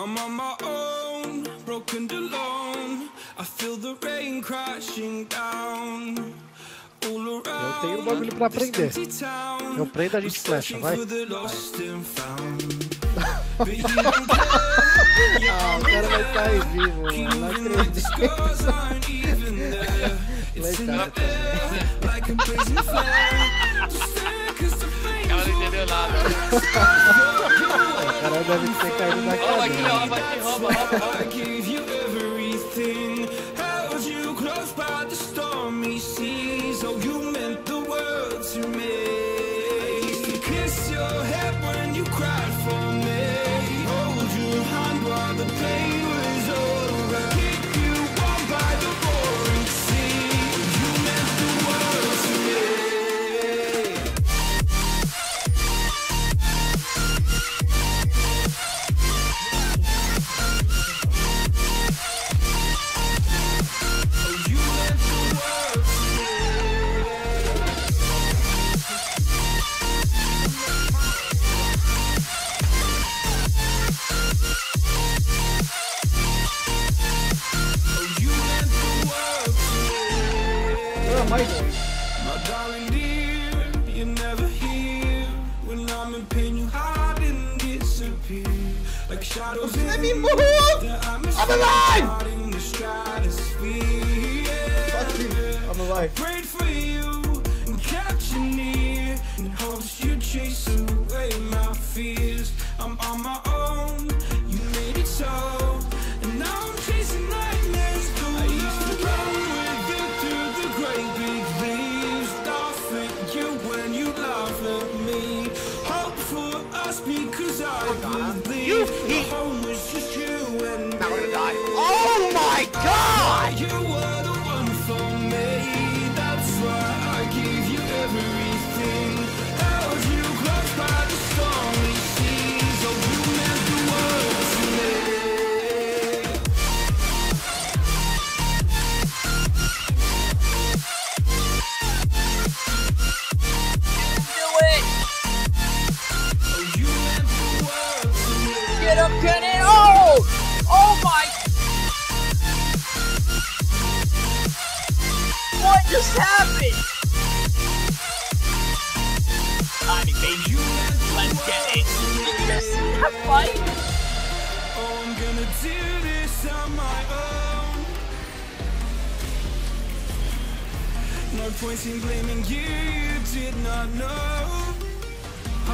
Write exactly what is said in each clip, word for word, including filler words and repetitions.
I'm on my own, broken and alone. I feel the rain crashing down. Eu tenho um bagulho pra aprender. Eu prendo, a gente flecha, vai. Ah, o cara vai cair vivo, mano. Não acredito. O cara não entendeu nada. O cara deve ter caído na cadeira. Rouba aqui, rouba aqui, rouba, rouba. My darling dear, you're never here. When I'm in pain, you hide and disappear. Like shadows in the I'm alive! In the stratosphere. I'm alive. I prayed for you and kept you near in hopes you'd chase away my fears. I'm on my own, you made it so. And now I'm chasing nightmares. I used to run with you through the great big leaves, laugh at you when you laugh at me. Hope for us because I believe the home was just you and me. Now we're gonna die. Oh my God! You were the one for me. That's why I gave you everything. Held you close by the stormy seas. Oh, you meant the world to me. Get up, Kenny! Oh! Oh my! What just happened? I mean, baby, let's get it. Did you just see that fight? Oh, I'm gonna do this on my own. No point in blaming you, you did not know. Oh.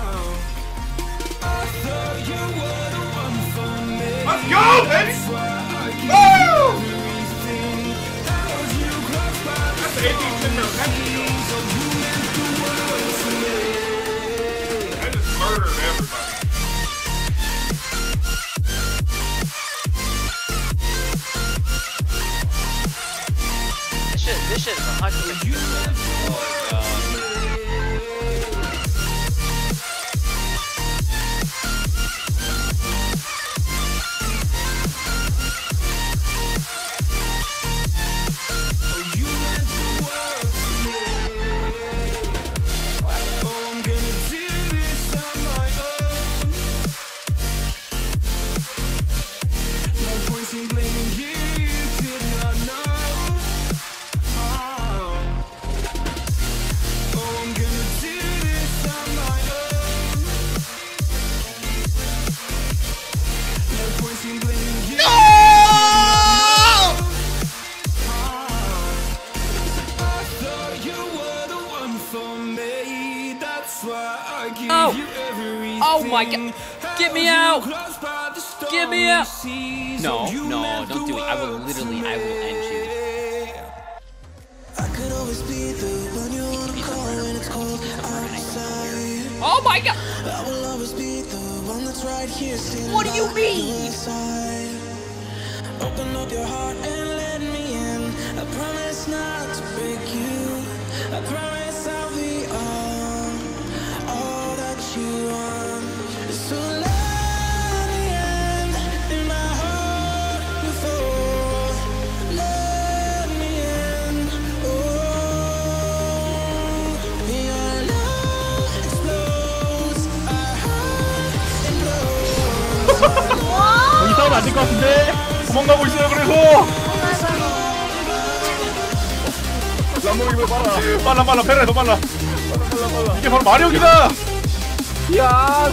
I thought you were the one for me. Let's go, baby! Woo! That's the eighteenth September. I just murdered everybody. This shit, this shit is a hundred percent. Oh god. Oh! Oh my god! Get me out! Get me out! No, no, don't do it. I will literally, I will end you. Oh my god! What do you mean? Open up your heart and let me in. I promise not to break you. I promise I'll be all, all that you want. So let me in, in my heart before. Let me in, oh. Your love explodes, our heart explodes. 안 될 것 같은데. 도망가고 있어요. 그래서. 람몽이 왜 빨라? 빨라 빨라 페레 더 빨라. 빨라 빨라 빨라. 이게 바로 마력이다. 야.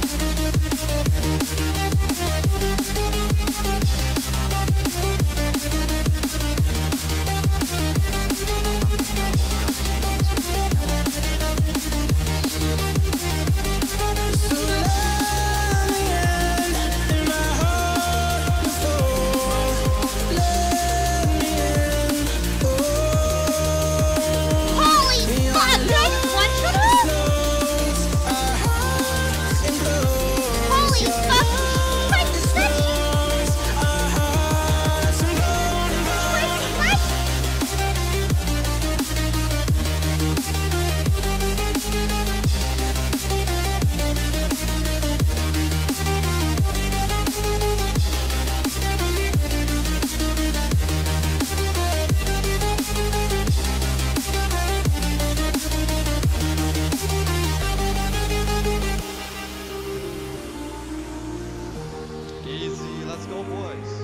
Easy, let's go, boys.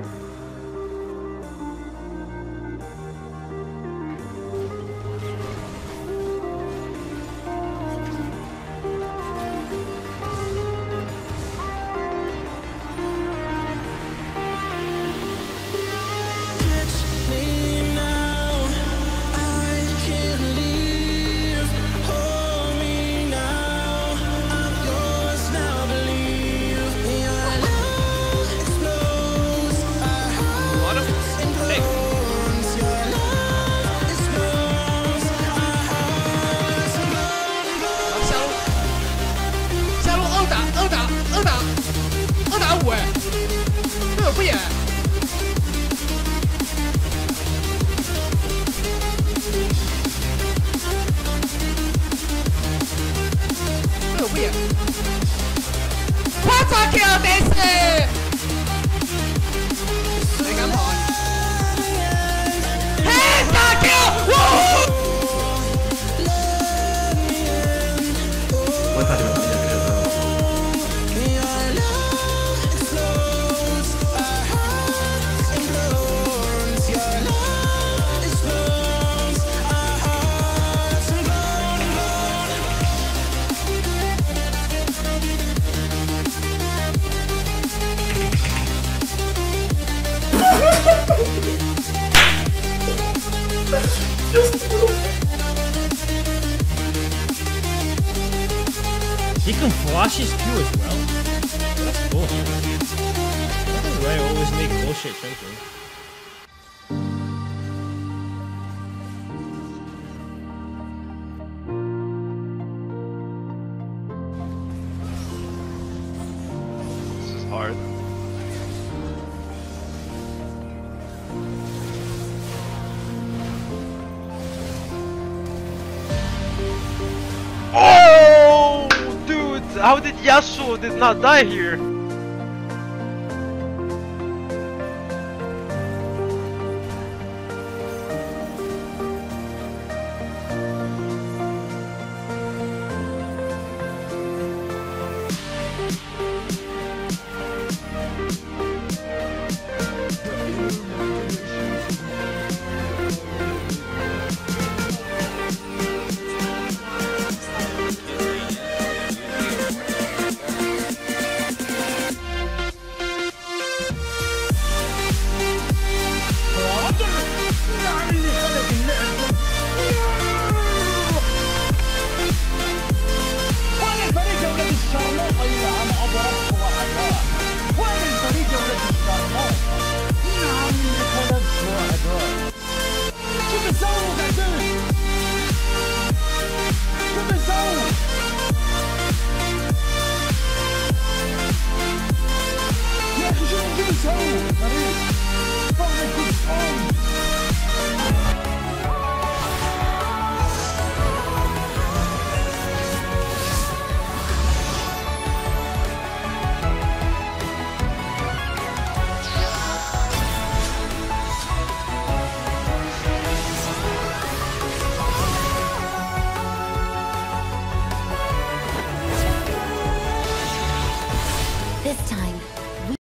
He can flash his Q as well. That's bullshit. I don't know why I always make bullshit choices. This is hard. Oh, dude! How did Yasuo did not die here? This time,